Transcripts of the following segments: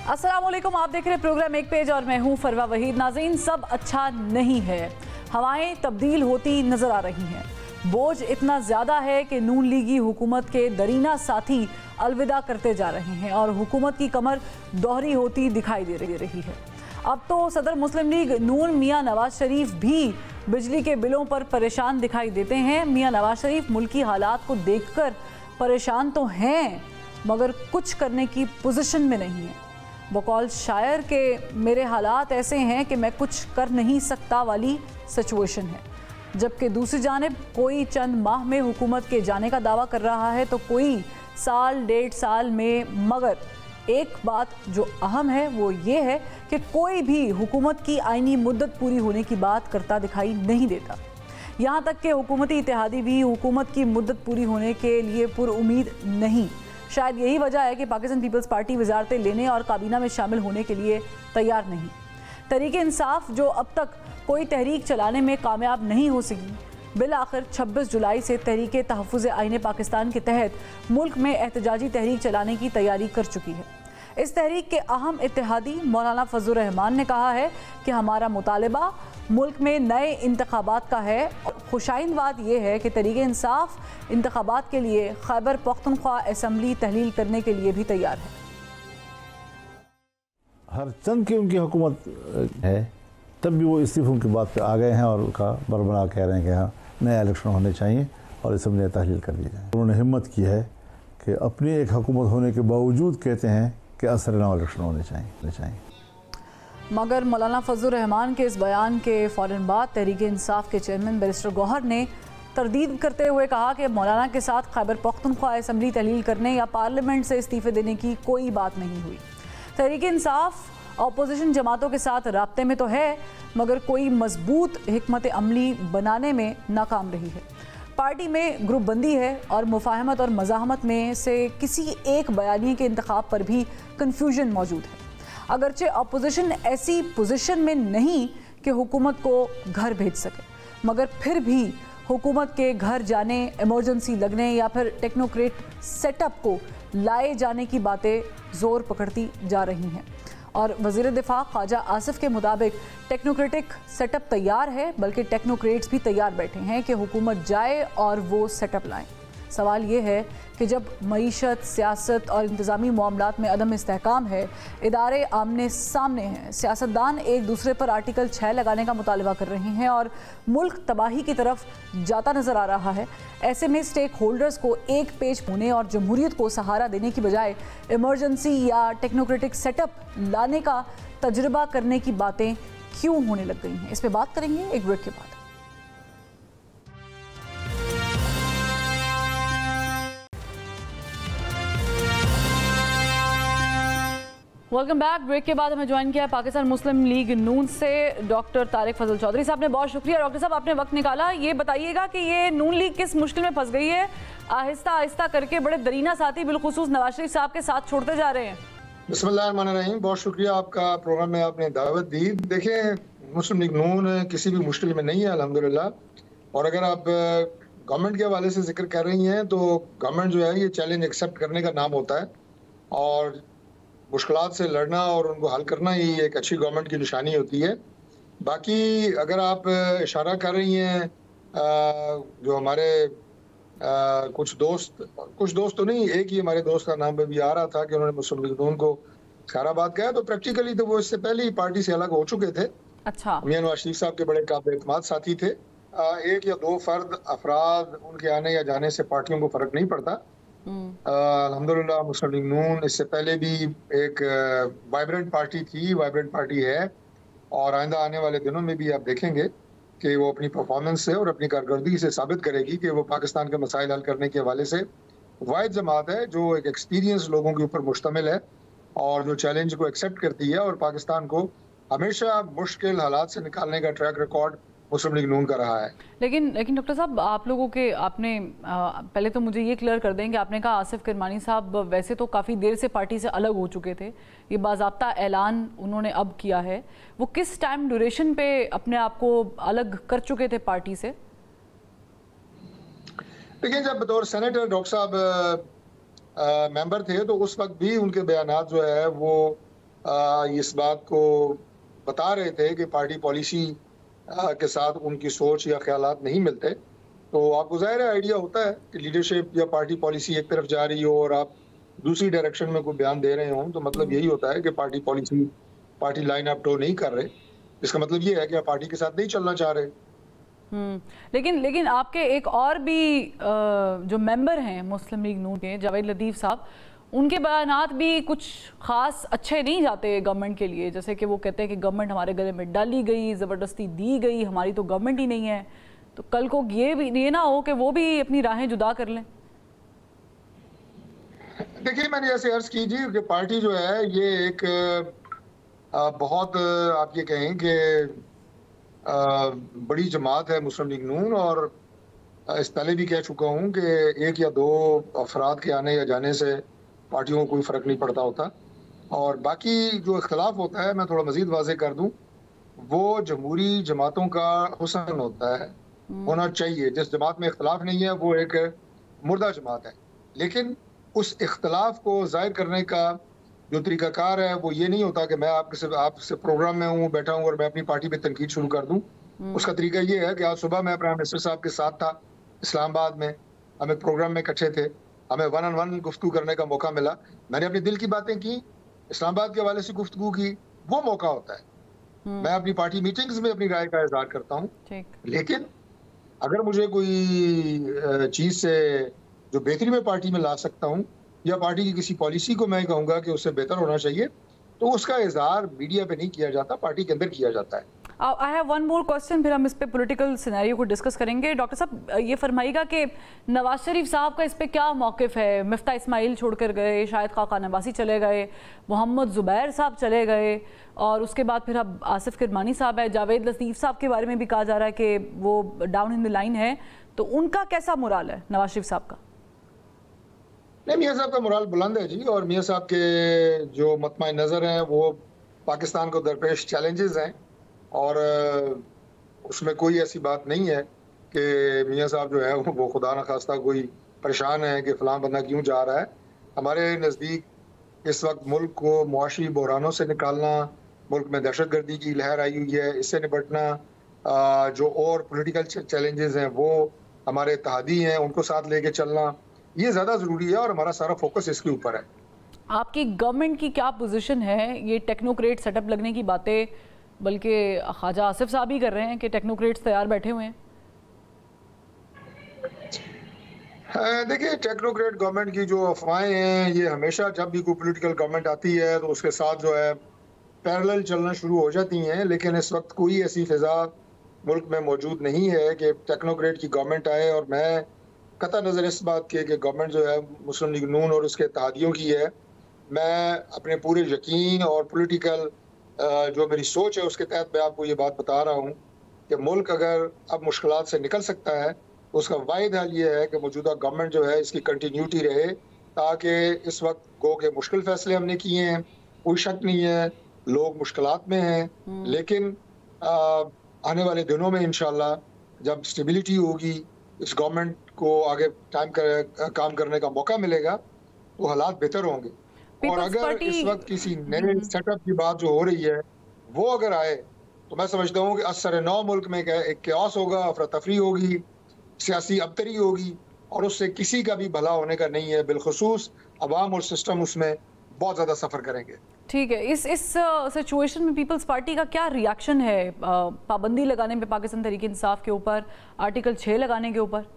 अस्सलामुअलैकुम, आप देख रहे हैं प्रोग्राम एक पेज और मैं हूं फरवा वहीद। नाज़रीन, सब अच्छा नहीं है। हवाएं तब्दील होती नजर आ रही हैं। बोझ इतना ज़्यादा है कि नून लीगी हुकूमत के दरीना साथी अलविदा करते जा रहे हैं और हुकूमत की कमर दोहरी होती दिखाई दे रही है। अब तो सदर मुस्लिम लीग नून मियां नवाज शरीफ भी बिजली के बिलों पर परेशान दिखाई देते हैं। मियां नवाज शरीफ मुल्की हालात को देखकर परेशान तो हैं मगर कुछ करने की पोजीशन में नहीं है। बकौल शायर के मेरे हालात ऐसे हैं कि मैं कुछ कर नहीं सकता वाली सिचुएशन है। जबकि दूसरी जानिब कोई चंद माह में हुकूमत के जाने का दावा कर रहा है तो कोई साल डेढ़ साल में। मगर एक बात जो अहम है वो ये है कि कोई भी हुकूमत की आईनी मुद्दत पूरी होने की बात करता दिखाई नहीं देता। यहाँ तक कि हुकूमती इत्तेहादी भी हुकूमत की मुद्दत पूरी होने के लिए पुरुम्मीद नहीं। शायद यही वजह है कि पाकिस्तान पीपल्स पार्टी वजारतें लेने और काबीना में शामिल होने के लिए तैयार नहीं। तहरीक इंसाफ जो अब तक कोई तहरीक चलाने में कामयाब नहीं हो सकी, बिल आखिर 26 जुलाई से तहरीक तहफ़्फ़ुज़ आईन पाकिस्तान के तहत मुल्क में एहतजाजी तहरीक चलाने की तैयारी कर चुकी है। इस तहरीक के अहम इत्तेहादी मौलाना फजल रहमान ने कहा है कि हमारा मुतालबा मुल्क में नए इंतखाबात का है। खुशाइंद बात यह है कि तहरीक इंसाफ इंतखाबात के लिए खैबर पख्तूनख्वा असम्बली तहलील करने के लिए भी तैयार है। हर चंद की उनकी हुकूमत है, तब भी वो इस्तीफों की बात पे आ गए हैं और उनका बरबरा कह रहे हैं कि हाँ नया इलेक्शन होने चाहिए और असम्बली तहलील कर दी जाए। उन्होंने हिम्मत की है कि अपनी एक हुकूमत होने के बावजूद कहते हैं कि असरना इलेक्शन होने चाहिए। मगर मौलाना फजल रहमान के इस बयान के फ़ौरन बाद तहरीक इंसाफ के चेयरमैन बैरिस्टर गौहर ने तरदीद करते हुए कहा कि मौलाना के साथ खैबर पख्तूनख्वा असम्बली तहलील करने या पार्लियामेंट से इस्तीफ़े देने की कोई बात नहीं हुई। तहरीक इंसाफ अपोजिशन जमातों के साथ राब्ते में तो है मगर कोई मजबूत हिकमत अमली बनाने में नाकाम रही है। पार्टी में ग्रुप बंदी है और मुफाहमत और मज़ाहमत में से किसी एक बयानी के इंतखाब पर भी कन्फ्यूजन मौजूद है। अगरचे अपोजिशन ऐसी पोजीशन में नहीं कि हुकूमत को घर भेज सके, मगर फिर भी हुकूमत के घर जाने, इमरजेंसी लगने या फिर टेक्नोक्रेट सेटअप को लाए जाने की बातें ज़ोर पकड़ती जा रही हैं। और वज़ीर दिफा ख्वाजा आसिफ के मुताबिक टेक्नोक्रेटिक सेटअप तैयार है, बल्कि टेक्नोक्रेट्स भी तैयार बैठे हैं कि हुकूमत जाए और वो सेटअप लाएँ। सवाल ये है कि जब मईशत, सियासत और इंतज़ामी मामलात में अदम इस्तेहकाम है, इदारे आमने सामने हैं, सियासतदान एक दूसरे पर आर्टिकल 6 लगाने का मुतालबा कर रहे हैं और मुल्क तबाही की तरफ जाता नज़र आ रहा है, ऐसे में स्टेक होल्डर्स को एक पेज होने और जमहूरियत को सहारा देने की बजाय इमरजेंसी या टेक्नोक्रेटिक सेटअप लाने का तजुर्बा करने की बातें क्यों होने लग गई हैं? इस पर बात करेंगे एक ब्रेक के बाद। Welcome back. ब्रेक के बाद हमें ज्वाइन किया है पाकिस्तान मुस्लिम लीग नून से डॉक्टर तारिक फजल चौधरी साहब ने। बहुत शुक्रिया डॉक्टर साहब, आपने वक्त निकाला। ये बताइएगा कि ये नून लीग किस मुश्किल में फंस गई है? आहिस्ता आहिस्ता करके बड़े दरीना साथी बिलखुसूस नवाज शरीफ साहब के साथ छोड़ते जा रहे हैं। बिस्मिल्लाहिर्रहमानिर्रहीम, बहुत शुक्रिया आपका, प्रोग्राम में आपने दावत दी। देखें, मुस्लिम लीग नून किसी भी मुश्किल में नहीं है अल्हम्दुलिल्लाह। और अगर आप गवर्नमेंट के हवाले से जिक्र कर रही हैं तो गवर्नमेंट जो है ये चैलेंज एक्सेप्ट करने का नाम होता है और मुश्किलात से लड़ना और उनको हल करना ही एक अच्छी गवर्नमेंट की निशानी होती है। बाकी अगर आप इशारा कर रही हैं जो हमारे कुछ दोस्त तो नहीं, एक ही हमारे दोस्त का नाम भी आ रहा था कि उन्होंने मुस्लिम लीग नून को खैराबाद कहा, तो प्रैक्टिकली तो वो इससे पहले ही पार्टी से अलग हो चुके थे। अच्छा, मियां नवाज शरीफ साहब के बड़े काबिल एतमाद साथी थे। एक या दो फर्द अफराद उनके आने या जाने से पार्टियों को फर्क नहीं पड़ता। अल्हम्दुलिल्लाह मुस्लिम लीग नून इससे पहले भी एक वाइब्रेंट पार्टी थी, वाइब्रेंट पार्टी है और आइंदा आने वाले दिनों में भी आप देखेंगे कि वो अपनी परफॉर्मेंस से और अपनी कारकर्दगी से साबित करेगी कि वो पाकिस्तान के मसाइल हल करने के हवाले से वाहिद जमात है जो एक एक्सपीरियंस लोगों के ऊपर मुश्तमिल है और जो चैलेंज को एक्सेप्ट करती है और पाकिस्तान को हमेशा मुश्किल हालात से निकालने का ट्रैक रिकॉर्ड मुस्लिम लीग नून का रहा है। लेकिन डॉक्टर साहब, आप लोगों के आपने पहले तो मुझे ये क्लियर कर दें कि आपने कहा आसिफ किरमानी साहब वैसे तो काफ़ी देर से पार्टी से अलग हो चुके थे, ये बाज़ाब्ता ऐलान उन्होंने अब किया है, वो किस टाइम ड्यूरेशन पे अपने आप को अलग कर चुके थे पार्टी से? देखिए, जब बतौर सेनेटर डॉक्टर साहब मेंबर थे तो उस वक्त भी उनके बयानात जो है वो इस बात को बता रहे थे कि पार्टी पॉलिसी के साथ उनकी सोच या ख्यालात नहीं मिलते, तो आपको ज़ाहिर है आइडिया होता है कि लीडरशिप या पार्टी पॉलिसी एक तरफ जा रही हो और आप दूसरी डायरेक्शन में कोई बयान दे रहे हो, तो मतलब यही होता है कि पार्टी पॉलिसी, पार्टी लाइन आप टो नहीं कर रहे। इसका मतलब ये है कि आप पार्टी के साथ नहीं चलना चाह रहे। लेकिन आपके एक और भी जो मेंबर हैं मुस्लिम लीग नून के, जावेद लतीफ़ साहब, उनके बयानात भी कुछ ख़ास अच्छे नहीं जाते गवर्नमेंट के लिए। जैसे कि वो कहते हैं कि गवर्नमेंट हमारे गले में डाली गई, ज़बरदस्ती दी गई, हमारी तो गवर्नमेंट ही नहीं है। तो कल को ये ना हो कि वो भी अपनी राहें जुदा कर लें। देखिए, मैंने जैसे अर्ज की जी कि पार्टी जो है ये एक बहुत आप ये कहें कि बड़ी जमात है मुस्लिम लीग नून, और इस पहले भी कह चुका हूँ कि एक या दो अफराद के आने या जाने से पार्टियों को कोई फ़र्क नहीं पड़ता होता। और बाकी जो इख्तलाफ होता है, मैं थोड़ा मज़ीद वाज़े कर दूँ, वो जमहूरी जमातों का हुस्न होता है, होना चाहिए। जिस जमात में इख्तलाफ नहीं है वो एक मुर्दा जमात है। लेकिन उस इख्तलाफ को ज़ाहिर करने का जो तरीक़ाकार है वो ये नहीं होता कि मैं आपसे प्रोग्राम में हूँ, बैठा हूँ और मैं अपनी पार्टी पे तनकीद शुरू कर दूँ। उसका तरीका ये है कि आज सुबह मैं प्राइम मिनिस्टर साहब के साथ था इस्लामाबाद में, हम एक प्रोग्राम में इकट्ठे थे, हमें वन ऑन वन गुफ्तगू करने का मौका मिला। मैंने अपने दिल की बातें की, इस्लामाबाद के हवाले से गुफ्तगू की, वो मौका होता है। मैं अपनी पार्टी मीटिंग्स में अपनी राय का इज़हार करता हूँ। लेकिन अगर मुझे कोई चीज़ से जो बेहतरी में पार्टी में ला सकता हूँ या पार्टी की किसी पॉलिसी को मैं कहूँगा कि उससे बेहतर होना चाहिए, तो उसका इज़हार मीडिया पे नहीं किया जाता, पार्टी के अंदर किया जाता है। I have one more question, फिर हम इस पे पॉलिटिकल सिनेरियो को डिस्कस करेंगे। डॉक्टर साहब, ये फरमाइएगा कि नवाज शरीफ साहब का इस पे क्या मौक़िफ़ है? मिफ्ता इस्माइल छोड़कर गए, शाहिद खाका नवासी चले गए, मोहम्मद ज़ुबैर साहब चले गए, और उसके बाद फिर अब आसिफ किरमानी साहब है। जावेद लतीफ़ साहब के बारे में भी कहा जा रहा है कि वो डाउन इन द लाइन है, तो उनका कैसा मोराल है नवाज शरीफ साहब का? नहीं, मियाँ साहब का मोराल बुलंद है जी, और मियाँ साहब के जो मतमाय नज़र हैं वो पाकिस्तान को दरपेश चैलेंजेस हैं, और उसमें कोई ऐसी बात नहीं है कि मियाँ साहब जो है वो खुदा न खास्ता कोई परेशान है कि फ़लाँ बंदा क्यों जा रहा है। हमारे नज़दीक इस वक्त मुल्क को मुआशी बहरानों से निकालना, मुल्क में दहशतगर्दी की लहर आई हुई है, इससे निपटना, जो और पॉलिटिकल चैलेंजेस हैं वो हमारे इत्तेहादी हैं, उनको साथ लेके चलना, ये ज़्यादा ज़रूरी है, और हमारा सारा फोकस इसके ऊपर है। आपकी गवर्नमेंट की क्या पोजीशन है? ये टेक्नोक्रेट सेटअप लगने की बातें बल्कि ख्वाजा आसिफ साहब ही कर रहे हैं कि टेक्नोक्रेट्स तैयार बैठे हुए हैं। देखिए, टेक्नोक्रेट गवर्नमेंट की जो अफवाहें हैं, ये हमेशा जब भी कोई पॉलिटिकल गवर्नमेंट आती है तो उसके साथ जो है पैरेलल चलना शुरू हो जाती हैं। लेकिन इस वक्त कोई ऐसी फिजा मुल्क में मौजूद नहीं है कि टेक्नोक्रेट की गवर्नमेंट आए, और मैं कतई नज़र इस बात की कि गवर्नमेंट जो है मुस्लिम लीग नून और उसके इत्तेहादियों की है। मैं अपने पूरे यकीन और पॉलिटिकल जो मेरी सोच है उसके तहत मैं आपको ये बात बता रहा हूँ कि मुल्क अगर अब मुश्किलात से निकल सकता है तो उसका वाहिद हल ये है कि मौजूदा गवर्नमेंट जो है इसकी कंटिन्यूटी रहे, ताकि इस वक्त गो के मुश्किल फैसले हमने किए हैं, कोई शक नहीं है लोग मुश्किलात में हैं, लेकिन आने वाले दिनों में इंशाल्लाह जब स्टेबिलिटी होगी, इस गवर्नमेंट को आगे काम करने का मौका मिलेगा तो हालात बेहतर होंगे। और अगर इस वक्त किसी नए सेटअप की बात जो हो रही है वो अगर आए तो मैं समझता हूँ कि असर नौ मुल्क में एक क्यास होगा, अफरा तफरी होगी, सियासी अबतरी होगी, और उससे किसी का भी भला होने का नहीं है। बिलखुसूस अवाम और सिस्टम उसमें बहुत ज़्यादा सफ़र करेंगे। ठीक है, इस सिचुएशन में पीपल्स पार्टी का क्या रिएक्शन है? पाबंदी लगाने पे पाकिस्तान तहरीक इंसाफ के ऊपर, आर्टिकल 6 लगाने के ऊपर?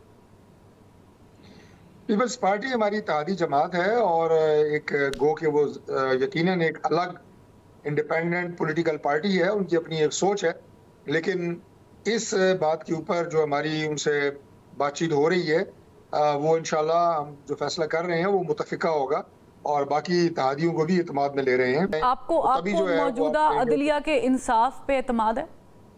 पीपल्स पार्टी हमारी इत्तेहादी जमात है, और एक गो के वो यकीनन एक अलग इंडिपेंडेंट पॉलिटिकल पार्टी है, उनकी अपनी एक सोच है। लेकिन इस बात के ऊपर जो हमारी उनसे बातचीत हो रही है वो इंशाल्लाह हम जो फैसला कर रहे हैं वो मुतफिका होगा, और बाकी इत्तेहादियों को भी इत्मीनान में ले रहे हैं। आपको मौजूदा अदलिया के इंसाफ पे इत्मीनान है?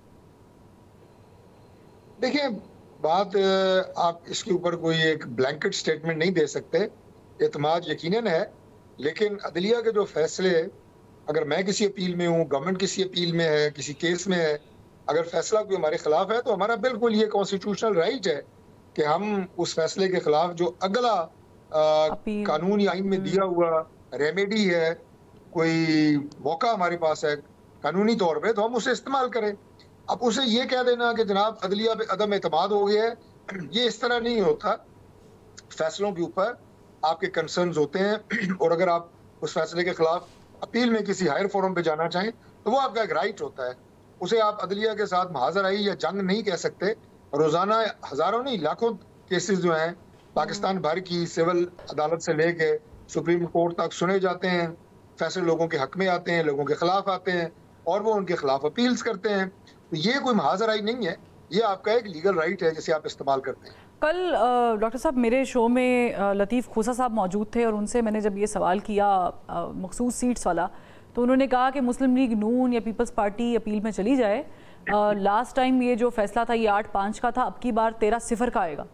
देखिए, बात आप इसके ऊपर कोई एक ब्लैंकेट स्टेटमेंट नहीं दे सकते। इत्मीनान यकीनन है, लेकिन अदलिया के जो फैसले, अगर मैं किसी अपील में हूँ, गवर्नमेंट किसी अपील में है, किसी केस में है, अगर फैसला कोई हमारे खिलाफ है तो हमारा बिल्कुल ये कॉन्स्टिट्यूशनल राइट है कि हम उस फैसले के खिलाफ जो अगला कानूनी आइन में दिया हुआ रेमेडी है कोई मौका हमारे पास है कानूनी तौर पे, तो हम उसे इस्तेमाल करें। अब उसे ये कह देना कि जनाब अदलिया पे अदम एतमाद हो गया है, ये इस तरह नहीं होता। फैसलों के ऊपर आपके कंसर्न्स होते हैं और अगर आप उस फैसले के खिलाफ अपील में किसी हायर फोरम पे जाना चाहें तो वो आपका एक राइट होता है। उसे आप अदलिया के साथ मुहाज़राई या जंग नहीं कह सकते। रोज़ाना हज़ारों नहीं लाखों केसेस जो हैं पाकिस्तान भर की सिविल अदालत से लेके सुप्रीम कोर्ट तक सुने जाते हैं, फैसले लोगों के हक में आते हैं, लोगों के खिलाफ आते हैं और वो उनके खिलाफ अपील्स करते हैं। तो ये कोई मुहाज़राई नहीं है, ये आपका एक लीगल राइट है जिसे आप इस्तेमाल करते हैं। कल डॉक्टर साहब मेरे शो में लतीफ़ खोसा साहब मौजूद थे और उनसे मैंने जब ये सवाल किया मखसूस सीट्स वाला, तो उन्होंने कहा कि मुस्लिम लीग नून या पीपल्स पार्टी अपील में चली जाए। लास्ट टाइम ये जो फैसला था ये 8-5 का था, अब की बार 13-0 का आएगा।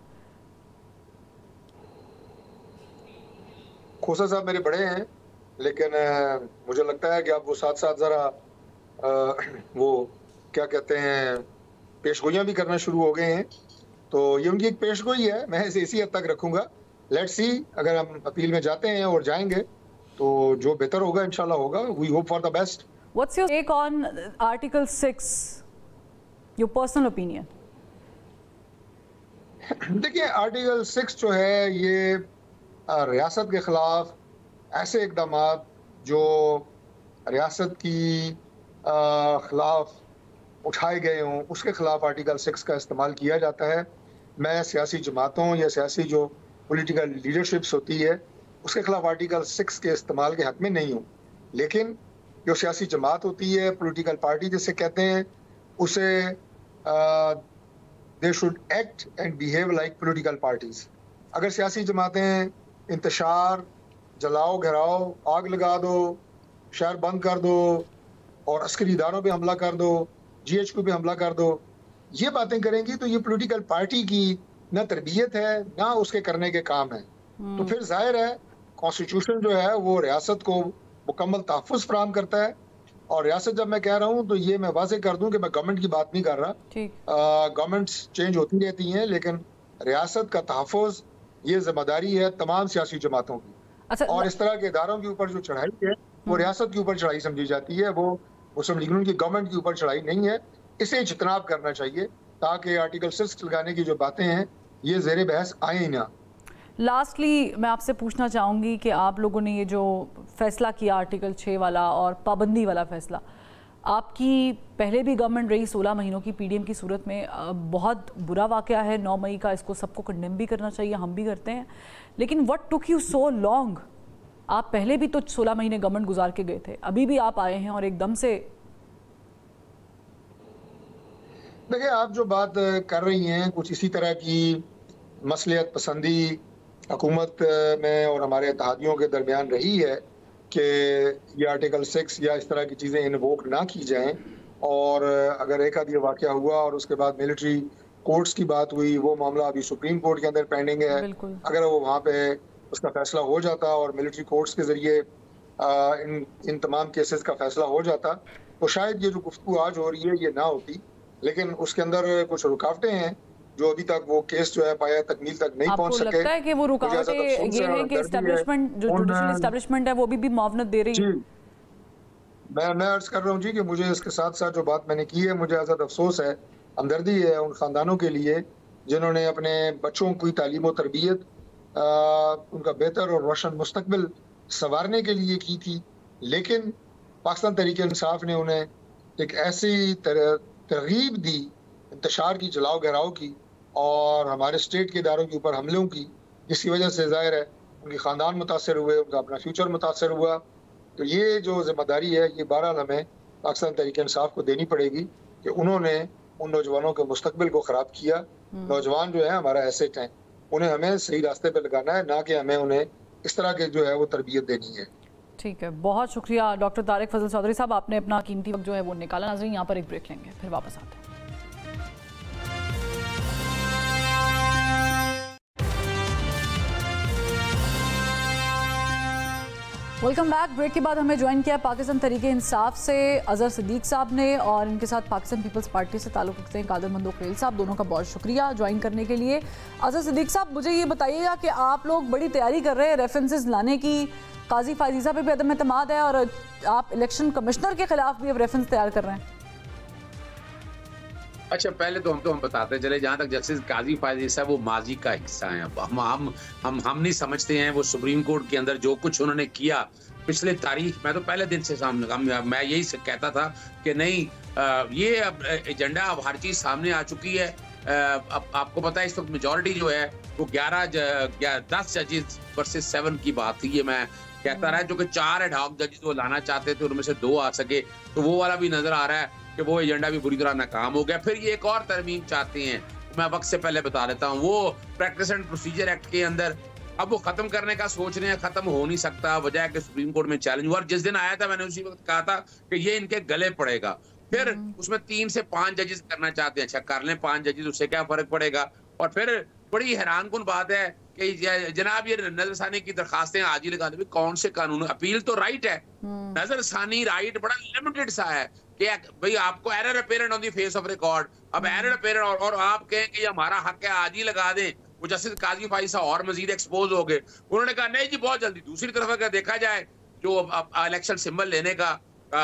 खोसा साहब मेरे बड़े हैं, लेकिन मुझे लगता है कि अब वो साथ साथ ज़रा वो क्या कहते हैं पेशगोइयाँ भी करना शुरू हो गए हैं। तो ये उनकी एक पेशगोई है, मैं इसे इसी हद तक रखूँगा। लेट्स सी, अगर हम अपील में जाते हैं और जाएंगे तो जो बेहतर होगा इंशाल्लाह होगा। We hope for the best. What's your take on article 6, your personal opinion? देखिए, आर्टिकल 6 जो है ये रियासत के खिलाफ ऐसे इकदाम जो रियासत की खिलाफ उठाए गए हों उसके खिलाफ आर्टिकल 6 का इस्तेमाल किया जाता है। मैं सियासी जमातों या सियासी जो पॉलिटिकल लीडरशिप्स होती है उसके खिलाफ आर्टिकल 6 के इस्तेमाल के हक में नहीं हूँ, लेकिन जो सियासी जमात होती है, पॉलिटिकल पार्टी जिसे कहते हैं, उसे दे should act and behave like political parties. अगर सियासी जमातें इंतशार, जलाओ, घेराव, आग लगा दो, शहर बंद कर दो और अस्करी इदारों पे हमला कर दो, GHQ पे हमला कर दो, ये बातें करेंगी तो ये पॉलिटिकल पार्टी की ना तरबियत है ना उसके करने के काम है। तो फिर जाहिर है कॉन्स्टिट्यूशन जो है वो रियासत को मुकम्मल तहफ़्फ़ुज़ फराहम करता है। और रियासत जब मैं कह रहा हूँ तो ये मैं वाज़ेह कर दूँ कि मैं गवर्नमेंट की बात नहीं कर रहा। गवर्नमेंट्स चेंज होती रहती हैं, लेकिन रियासत का तहफ़्फ़ुज़ ये जिम्मेदारी है तमाम सियासी जमातों की। अच्छा, और इस तरह के इदारों के ऊपर जो चढ़ाई है वो रियासत के ऊपर चढ़ाई समझी जाती है, वो मुस्लिम लीग नून की गवर्नमेंट के ऊपर चढ़ाई नहीं है। इसे इज्तनाब करना चाहिए ताकि आर्टिकल 6 लगाने की जो बातें हैं ये ज़ेरे बहस आए ही ना। लास्टली मैं आपसे पूछना चाहूँगी कि आप लोगों ने ये जो फैसला किया आर्टिकल 6 वाला और पाबंदी वाला फैसला, आपकी पहले भी गवर्नमेंट रही 16 महीनों की PDM की सूरत में, बहुत बुरा वाक़या है 9 मई का, इसको सबको कंडेम भी करना चाहिए, हम भी करते हैं, लेकिन what took you so long? आप पहले भी तो 16 महीने गवर्नमेंट गुजार के गए थे, अभी भी आप आए हैं और एकदम से। देखिए, आप जो बात कर रही हैं कुछ इसी तरह की मसलियत पसंदी हुकूमत में और हमारे इत्तेहादियों के दरमियान रही है कि ये आर्टिकल 6 या इस तरह की चीज़ें इन्वोक ना की जाएं। और अगर एक आध ये वाक़या हुआ और उसके बाद मिलिट्री कोर्ट्स की बात हुई, वो मामला अभी सुप्रीम कोर्ट के अंदर पेंडिंग है। अगर वो वहाँ पे उसका फैसला हो जाता और मिलिट्री कोर्ट्स के ज़रिए इन तमाम केसेस का फैसला हो जाता तो शायद ये जो गुफ्तगू आज हो रही है ये ना होती। लेकिन उसके अंदर कुछ रुकावटें हैं जो अभी तक वो केस जो है पाया तकमील तक नहीं पहुंच सके। आपको लगता है कि वो रुकावटें ये हैं कि एस्टैब्लिशमेंट जो जुडिशियल एस्टैब्लिशमेंट है वो भी मावनत दे रही है? मैं अर्ज कर रहा हूँ जी कि मुझे इसके साथ साथ जो बात मैंने की है, मुझे आज़ाद अफसोस है, हमदर्दी है उन ख़ानदानों के लिए जिन्होंने अपने बच्चों की तालीम और तरबियत उनका बेहतर और रोशन मुस्तकबिल संवारने के लिए की थी, लेकिन पाकिस्तान तहरीक इंसाफ ने उन्हें एक ऐसी तरगीब दी इंतशार की, जलाओ घेराव की और हमारे स्टेट के इदारों के ऊपर हमलों की, जिसकी वजह से ज़ाहिर है उनके ख़ानदान मुतासर हुए, उनका अपना फ्यूचर मुतासर हुआ। तो ये जो जिम्मेदारी है ये बहरहाल हमें पाकिस्तान तहरीक इंसाफ को देनी पड़ेगी कि उन्होंने उन नौजवानों के मुस्तकबिल को ख़राब किया। नौजवान जो है हमारा एसेट हैं, उन्हें हमें सही रास्ते पर लगाना है, ना कि हमें उन्हें इस तरह के जो है वो तरबियत देनी है। ठीक है, बहुत शुक्रिया डॉक्टर तारिक फजल चौधरी साहब, आपने अपना कीमती वक्त जो है वो निकाला। नाज़रीन, यहाँ पर एक ब्रेक लेंगे, फिर वापस आते हैं। Welcome back. ब्रेक के बाद हमें ज्वाइन किया पाकिस्तान तहरीक इंसाफ से अजहर सिद्दीक साहब ने और इनके साथ पाकिस्तान पीपल्स पार्टी से ताल्लुक़ रखते हैं कादर मंदो खेल साहब। दोनों का बहुत शुक्रिया ज्वाइन करने के लिए। अजहर सिद्दीक साहब, मुझे ये बताइएगा कि आप लोग बड़ी तैयारी कर रहे हैं रेफरेंसेस लाने की, काजी फायजीसा पे भी अदम एतमाद है और आप इलेक्शन कमिश्नर के खिलाफ भी अब रेफरेंस तैयार कर रहे हैं। अच्छा, पहले तो हम बताते चले, जहाँ तक जस्टिस काजी फायजीसा वो माजी का हिस्सा है। अब हम नहीं समझते हैं वो सुप्रीम कोर्ट के अंदर जो कुछ उन्होंने किया पिछले तारीख, मैं तो पहले दिन से सामने मैं यही कहता था कि नहीं, ये अब एजेंडा, अब हर चीज सामने आ चुकी है। अब आपको पता है इस वक्त मेजोरिटी जो है वो 10 जजेस वर्सेस 7 की बात थी। ये मैं कहता रहा, जो कि 4 एडहॉक जजेस वो लाना चाहते थे, उनमें से 2 आ सके, तो वो वाला भी नजर आ रहा है कि वो एजेंडा भी बुरी तरह नाकाम हो गया। फिर ये एक और तरमीम चाहते हैं, मैं वक्त से पहले बता देता हूँ, वो प्रैक्टिस एंड प्रोसीजर एक्ट के अंदर अब वो खत्म करने का सोच रहे हैं। खत्म हो नहीं सकता, वजह कि सुप्रीम कोर्ट में चैलेंज हुआ। और जिस दिन आया था मैंने उसी वक्त कहा था कि ये इनके गले पड़ेगा। फिर उसमें 3 से 5 जजेस करना चाहते हैं। अच्छा, कर लें 5 जजेस, उससे क्या फर्क पड़ेगा। और फिर बड़ी हैरानकुन बात है कि जनाब ये नजरसानी की दरखास्तें आज ही लगा दे। कौन से कानून, अपील तो राइट है, नजरसानी राइट बड़ा लिमिटेड सा है कि भाई आपको error apparent on the face of record. अब एरर अपेरेंट और आप कहें कि हमारा हक है, आज ही लगा दें। वो जस्टिस काजी फायजीसा और मजीद एक्सपोज हो गए। उन्होंने कहा नहीं जी बहुत जल्दी। दूसरी तरफ अगर देखा जाए जो इलेक्शन सिंबल लेने का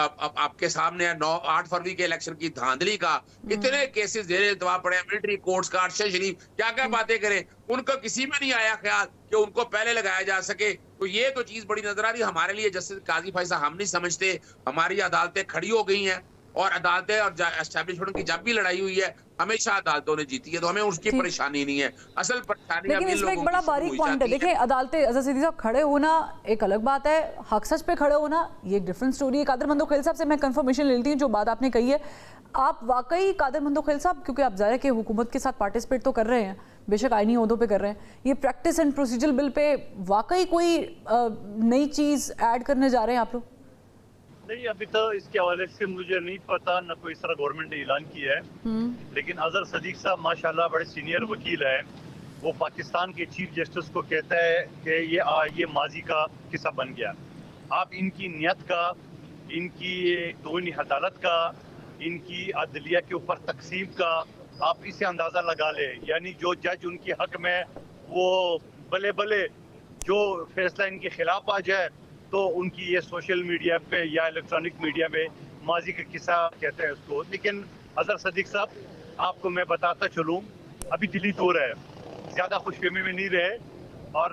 आपके सामने 8 फरवरी के इलेक्शन की धांधली का इतने केसेस जेल दवा पड़े, मिलिट्री कोर्ट्स का, अरशद शरीफ क्या क्या बातें करें, उनका किसी में नहीं आया ख्याल कि उनको पहले लगाया जा सके। तो ये तो चीज बड़ी नजर आ रही है हमारे लिए। जस्टिस काजी फायजीसा हम नहीं समझते, हमारी अदालतें खड़ी हो गई हैं और अदालतें और एस्टैब्लिशमेंट की जब भी लड़ाई हुई है हमेशा अदालतों ने जीती है, तो हमें उसकी परेशानी नहीं है। असल परेशानी लेकिन इसमें एक बड़ा बारीक पॉइंट है। देखिए, अदालतें अजहर सिद्दीकी साहब खड़े होना एक अलग बात है, हक सच पे खड़े होना ये एक डिफरेंट स्टोरी है। कादिर मंदोखेल साहब से मैं कंफर्मेशन लेती हूँ जो बात आपने कही है। आप वाकई कादिर मंदोखेल साहब, क्योंकि आप ज़ाहिर है कि हुकूमत के साथ पार्टिसिपेट तो कर रहे हैं, बेशक आईनी ओहदों पे कर रहे हैं, ये practice and procedure bill pay वाकई कोई नई चीज़ ऐड करने जा रहे हैं आप लोग? नहीं, अभी तो इसके हवाले से मुझे नहीं पता, न कोई इस तरह गवर्नमेंट ने ऐलान किया है। लेकिन अजहर सिद्दीकी साहब माशाल्लाह बड़े सीनियर वकील हैं। वो पाकिस्तान के चीफ जस्टिस को कहता है कि ये माजी का किस्सा बन गया। आप इनकी नियत का, इनकी तौहीन अदालत का, इनकी अदलिया के ऊपर तकसीम का आप इसे अंदाज़ा लगा ले। यानी जो जज उनके हक में वो भले भले जो फैसला इनके खिलाफ आ जाए तो उनकी ये सोशल मीडिया पे या इलेक्ट्रॉनिक मीडिया में माजी का किस्सा कहते हैं उसको। लेकिन अजहर सिद्दीकी साहब, आपको मैं बताता चलूँ, अभी दिल्ली दौर है, ज़्यादा खुशफहमी में नहीं रहे। और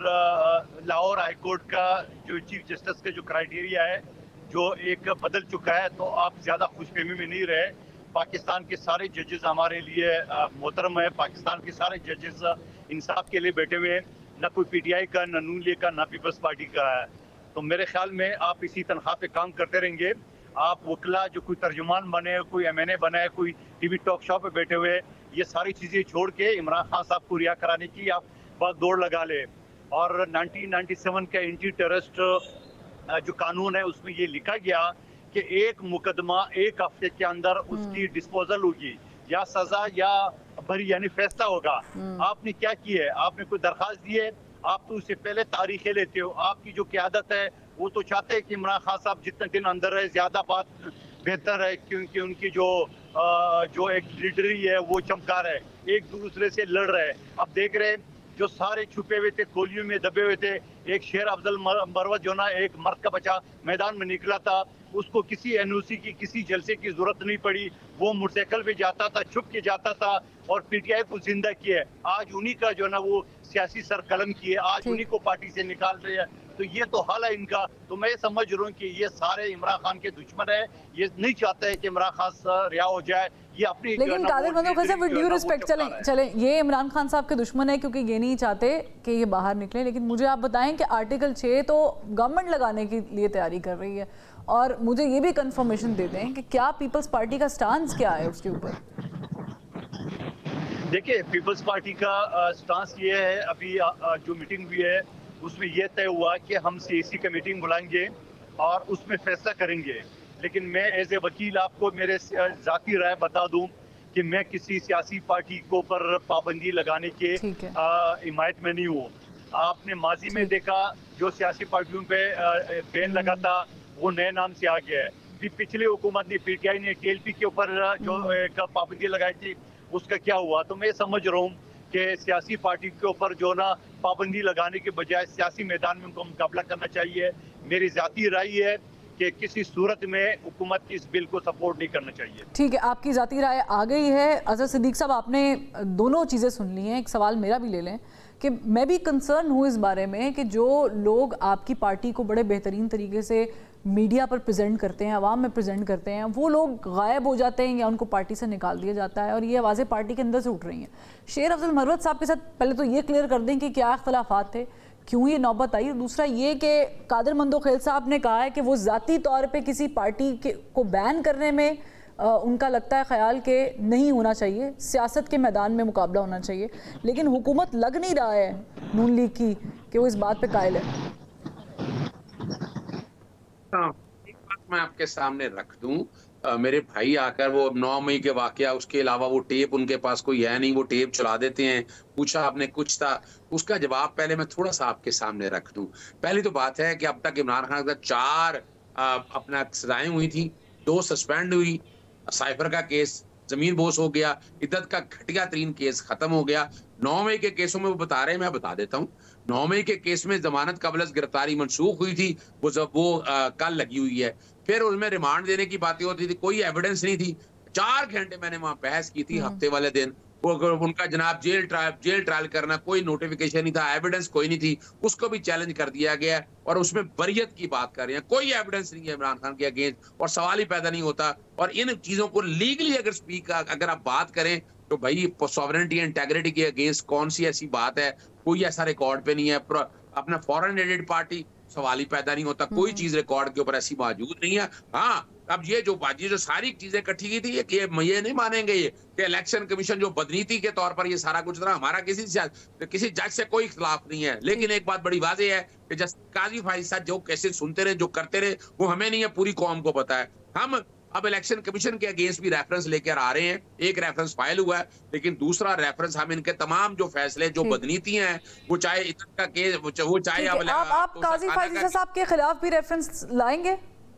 लाहौर हाई कोर्ट का जो चीफ जस्टिस का जो क्राइटेरिया है जो एक बदल चुका है, तो आप ज़्यादा खुशफहमी में नहीं रहे। पाकिस्तान के सारे जजेस हमारे लिए मोहतरम है। पाकिस्तान के सारे जजेस इंसाफ के लिए बैठे हुए हैं, ना कोई PTI का, ना नून लीग का, ना पीपल्स पार्टी का है। तो मेरे ख्याल में आप इसी तनख्वाह पे काम करते रहेंगे। आप वकला जो कोई तर्जुमान बने, कोई MNA बने, कोई TV टॉक शो पे बैठे हुए, ये सारी चीज़ें छोड़ के इमरान खान साहब को रिहा कराने की आप बहुत दौड़ लगा ले। और 1997 का एंटी टेररिस्ट जो कानून है उसमें ये लिखा गया कि एक मुकदमा 1 हफ्ते के अंदर उसकी डिस्पोजल होगी, या सजा या बरी, यानी फैसला होगा। आपने क्या किया है? आपने कोई दरखास्त दी है? आप तो उससे पहले तारीखें लेते हो। आपकी जो क़यादत है वो तो चाहते हैं कि इमरान खान साहब जितने दिन अंदर रहे ज़्यादा बात बेहतर है, क्योंकि उनकी जो एक लीडरी है वो चमकार है, एक दूसरे से लड़ रहे हैं। अब देख रहे हैं जो सारे छुपे हुए थे, गोलियों में दबे हुए थे, एक शेर अफजल मरवत जो ना एक मर्द का बच्चा मैदान में निकला था, उसको किसी NOC की, किसी जलसे की जरूरत नहीं पड़ी। वो मोटरसाइकिल पे जाता था, छुप के जाता था और PTI को जिंदा किया है। आज उन्हीं का जो ना वो सियासी सरकलम किए, आज उन्हीं को पार्टी से निकाल रहे हैं। तो ये तो हाल है इनका। तो मैं समझ रहा हूँ कि ये सारे इमरान खान के दुश्मन है। ये नहीं चाहते हैं कि इमरान खान रिहा हो जाए। ये अपनी, लेकिन कादिर मंदोखेल साहब, विद ड्यू रिस्पेक्ट, चलें ये इमरान खान साहब के दुश्मन है क्योंकि ये नहीं चाहते कि ये बाहर निकले। लेकिन मुझे आप बताएं कि आर्टिकल 6 तो गवर्नमेंट लगाने के लिए तैयारी कर रही है, और मुझे ये भी कंफर्मेशन दे दें कि क्या पीपल्स पार्टी का स्टांस क्या है उसके ऊपर? देखिए, पीपल्स पार्टी का स्टांस ये है, अभी जो मीटिंग हुई है उसमें यह तय हुआ कि हम CAC का मीटिंग बुलाएंगे और उसमें फैसला करेंगे। लेकिन मैं एज ए वकील आपको मेरे ज़ाती राय बता दूं कि मैं किसी सियासी पार्टी को पर पाबंदी लगाने के हिमायत में नहीं हूँ। आपने माजी में देखा जो सियासी पार्टियों पे बैन लगा था वो नए नाम से आ गया है। पिछली हुकूमत ने, PTI ने TLP के ऊपर जो एक पाबंदी लगाई थी उसका क्या हुआ? तो मैं समझ रहा हूँ कि सियासी पार्टी के ऊपर जो ना पाबंदी लगाने के बजाय सियासी मैदान में उनको मुकाबला करना चाहिए। मेरी ज़ाती राय है कि किसी सूरत में हुकूमत इस बिल को सपोर्ट नहीं करना चाहिए। ठीक है, आपकी ज़ाती राय आ गई है। अजहर सिद्दीक साहब, आपने दोनों चीज़ें सुन ली हैं। एक सवाल मेरा भी ले लें कि मैं भी कंसर्न हूँ इस बारे में कि जो लोग आपकी पार्टी को बड़े बेहतरीन तरीके से मीडिया पर प्रेजेंट करते हैं, आवाम में प्रेजेंट करते हैं, वो लोग गायब हो जाते हैं या उनको पार्टी से निकाल दिया जाता है और ये आवाज़ें पार्टी के अंदर से उठ रही हैं। शेर अफजल मरवत साहब के साथ पहले तो ये क्लियर कर दें कि क्या इख्तलाफात थे, क्यों ये नौबत आई। दूसरा ये कि कादिर मंदोखेल साहब ने कहा है कि वो ज़ाती तौर पे किसी पार्टी को बैन करने में उनका लगता है ख्याल कि नहीं होना चाहिए, सियासत के मैदान में मुकाबला होना चाहिए, लेकिन हुकूमत लग नहीं रहा है नून लीग की कि वो इस बात पे कायल है। एक बात मैं आपके सामने रख दूं, मेरे भाई आकर वो 9 मई के वाकया, उसके अलावा वो टेप उनके पास कोई है नहीं, वो टेप चला देते हैं। पूछा आपने कुछ था, उसका जवाब पहले मैं थोड़ा सा आपके सामने रख दूं। पहली तो बात है कि अब तक इमरान खान का 4 अपना सजाएं हुई थी, 2 सस्पेंड हुई, साइफर का केस जमीन बोस हो गया, इद्दत का घटिया तरीन केस खत्म हो गया। 9 मई के केसों में वो बता रहे हैं, मैं बता देता हूँ। 9 मई के केस में जमानत कबल गिरफ्तारी मनसूख हुई थी, वो कल लगी हुई है। फिर उसमें रिमांड देने की बातें होती थी, कोई एविडेंस नहीं थी। 4 घंटे मैंने वहां बहस की थी हफ्ते वाले दिन। उनका जनाब जेल ट्रायल करना, कोई नोटिफिकेशन नहीं था, एविडेंस कोई नहीं थी, उसको भी चैलेंज कर दिया गया और उसमें बरियत की बात कर रहे हैं। कोई एविडेंस नहीं है इमरान खान के अगेंस्ट और सवाल ही पैदा नहीं होता। और इन चीजों को लीगली अगर आप बात करें तो भाई सॉवरेनिटी एंड इंटेग्रिटी के अगेंस्ट कौन सी ऐसी बात है, कोई ऐसा रिकॉर्ड पे नहीं है। अपना फॉरेन एडेड पार्टी, सवाल ही पैदा नहीं होता, कोई चीज रिकॉर्ड के ऊपर ऐसी मौजूद नहीं है। हाँ, अब ये जो सारी चीजें इकट्ठी की थी, ये नहीं मानेंगे ये कि इलेक्शन कमीशन जो बदनीति के तौर पर ये सारा कुछ रहा, हमारा किसी जज से कोई इख्तलाफ नहीं है। लेकिन एक बात बड़ी वाज़ेह है कि जस्टिस काजी फाइज साहब जो केसेस सुनते रहे, जो करते रहे, वो हमें नहीं है, पूरी कौम को पता है। हम अब इलेक्शन कमीशन के अगेंस्ट भी रेफरेंस लेकर आ रहे हैं। एक रेफरेंस फाइल हुआ है, लेकिन दूसरा रेफरेंस हम इनके तमाम जो फैसले, जो बदनीतियां हैं, वो चाहे इतना का केस, वो चाहे आप काजी फाइज साहब के खिलाफ भी रेफरेंस लाएंगे?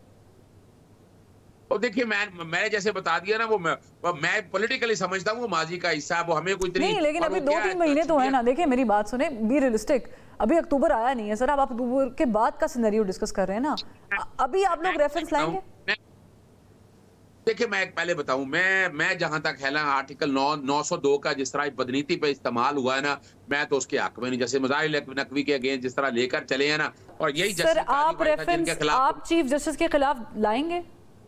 और देखिए, मैंने जैसे बता दिया ना, वो मैं पॉलिटिकली समझता हूँ, वो माजी का हिस्सा है, वो हमें कोई नहीं, लेकिन अभी 2-3 महीने तो है ना। देखिए मेरी बात सुने, बी रियलिस्टिक। अभी अक्टूबर आया नहीं है सर, आप अक्टूबर के बाद का सिनेरियो डिस्कस कर रहे हैं ना, अभी आप लोग रेफरेंस लाएंगे? देखिए, मैं एक पहले बताऊं, मैं जहां तक है ना, आर्टिकल 902 का जिस तरह बदनीति पे इस्तेमाल हुआ है ना, मैं तो उसके हक में नहीं। जैसे मज़ाहिर नकवी के अगेंस्ट जिस तरह लेकर चले हैं ना, और यही सर आप रेफरेंस आप चीफ जस्टिस के खिलाफ लाएंगे?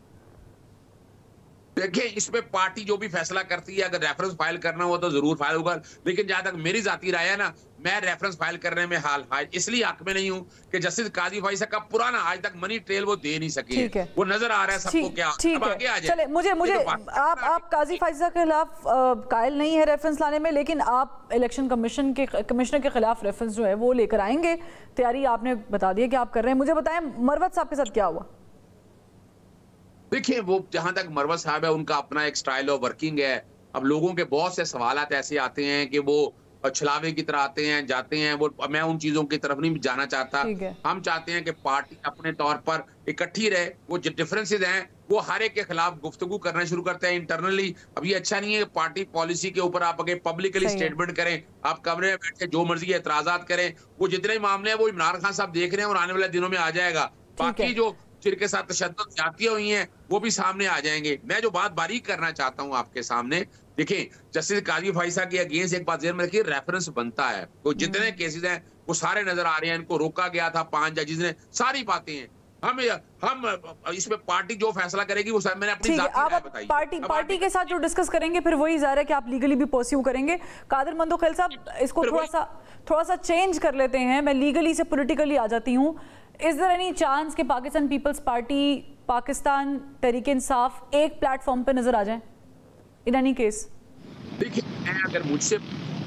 देखिए, इसमें पार्टी जो भी फैसला करती है, अगर रेफरेंस फाइल करना हो तो जरूर फाइल होगा। लेकिन जहां तक मेरी जाती राय है ना, मैं रेफरेंस फाइल करने में हाल इसलिए हक में नहीं हूं कि जस्टिस काजी फाइज का पुराना आज तक मनी ट्रेल वो दे नहीं सके। वो नजर आ रहा है सबको। क्या अब आगे आ जाए। चले, मुझे आप काजी फाइज के खिलाफ कायल नहीं है रेफरेंस लाने में, लेकिन आप इलेक्शन कमिश्नर के खिलाफ रेफरेंस जो है वो लेकर आएंगे। तैयारी आपने बता दी है कि आप कर रहे हैं। मुझे बताएं, मरवत साहब के साथ क्या हुआ? देखिए, वो जहां तक मरवत साहब है, उनका अपना एक स्टाइल ऑफ वर्किंग है। अब लोगों के बहुत से सवालात ऐसे आते हैं कि वो छलावे की तरह आते हैं, जाते हैं। वो मैं उन चीजों की तरफ नहीं जाना चाहता। हम चाहते हैं कि पार्टी अपने तौर पर इकट्ठी रहे। वो जो डिफरेंसेस हैं, वो हर एक के खिलाफ गुफ्तगू करना शुरू करते हैं इंटरनली। अब ये अच्छा नहीं है कि पार्टी पॉलिसी के ऊपर आप अगर पब्लिकली स्टेटमेंट करें, आप कमरे में बैठ के जो मर्जी एतराजात करें। वो जितने मामले हैं वो इमरान खान साहब देख रहे हैं और आने वाले दिनों में आ जाएगा। बाकी जो जिनके साथ तशद्दुद ज्यादतियां हुई हैं, वो भी सामने आ जाएंगे। मैं जो बात बारीक करना चाहता हूं आपके सामने, देखिए, जस्टिस काजी फाइसा के अगेंस्ट एक बात ज़हन में रखिए, रेफरेंस बनता है। तो जितने केसेस हैं वो सारे नजर आ रहे हैं। इनको रोका गया था 5 जजेस ने, सारी बातें हैं। हम इसमें पार्टी जो फैसला करेगी वो मैंने अपनी जाती राय बताई। पार्टी के साथ जो डिस्कस करेंगे फिर वही ज़ाहिर है कि आप लीगली भी परस्यू करेंगे। कादिर मंदोखेल साहब, इसको थोड़ा सा चेंज कर लेते हैं। मैं लीगली से पॉलिटिकली आ जाती हूँ। इज देयर एनी चांस कि पाकिस्तान पीपल्स पार्टी, पाकिस्तान तहरीक इंसाफ एक प्लेटफॉर्म पे नजर आ जाए इन एनी केस? देखिए, अगर मुझसे